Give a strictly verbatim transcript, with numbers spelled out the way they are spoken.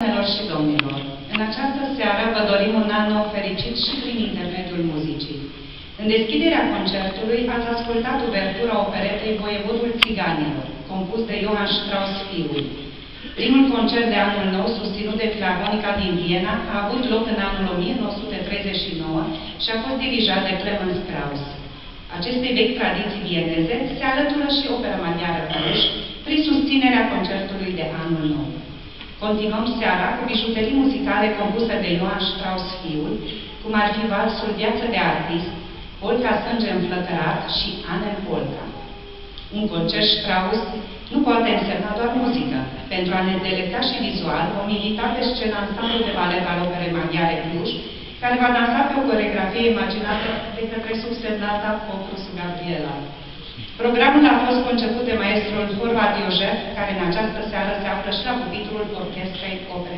Doamnelor și domnilor, în această seară vă dorim un an nou fericit și prin intermediul muzicii. În deschiderea concertului ați ascultat uvertura operetei Voievodul Țiganilor, compus de Johann Strauss fiul. Primul concert de anul nou, susținut de Filarmonica din Viena, a avut loc în anul o mie nouă sute treizeci și nouă și a fost dirijat de Clemens Krauss. Acestei vechi tradiții vieneze se alătură și opera maghiară Cluj, prin susținerea concertului de anul nou. Continuăm seara cu bijuterii muzicale compuse de Johann Strauss fiul, cum ar fi valsul Viață de artist, Polca Sânge înflăcărat și Anem Polca. Un concert Strauss nu poate însemna doar muzică. Pentru a ne delecta și vizual, vom milita pe scena ansamblul de balet al operei maghiare Cluj, care va dansa pe o coreografie imaginată de către subsemnata Poprusu Gabriela. Programul a fost conceput de maestrul Horváth József, care în această seară se află și la pupitrul orchestrei operei